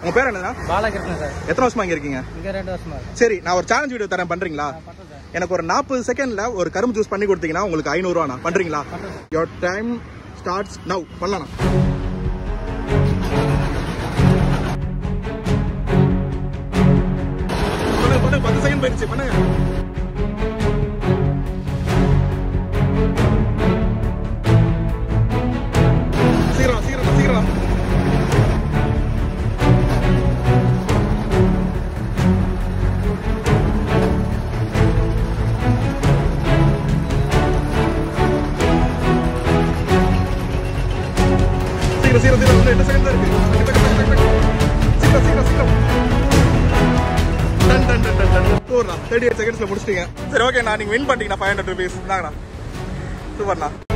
உங்க பேர் என்னன்னா? பாலகிருஷ்ணன் சார். எத்தனை வருஷமா இங்க இருக்கீங்க? இங்க 2 வருஷமா. சரி, நான் ஒரு சேலஞ்ச் வீடியோ தரேன், பண்றீங்களா? எனக்கு ஒரு 40 செகண்ட்ல ஒரு கரும்பு ஜூஸ் பண்ணி கொடுத்தீங்கன்னா உங்களுக்கு 500 ரூபா. பண்றீங்களா? Your time starts now. பண்ணலாம். பண்ணு 10 செகண்ட் போயிடுச்சு. பண்ணுங்க. சீக்கிரம் சீக்கிரம் சீக்கிரம். சீக்கிரம் சீக்கிரம் 2 செகண்ட் தான் இருக்கு. சீக்கிரம் சீக்கிரம் சீக்கிரம். Done done done done. 38 செகண்ட்ஸ்ல முடிச்சிட்டீங்க. சரி, ஓகே, நான் நீங்க வின் பண்ணிட்டீங்க. 500 rupees. இந்தாங்கண்ணா. சூப்பர்ண்ணா.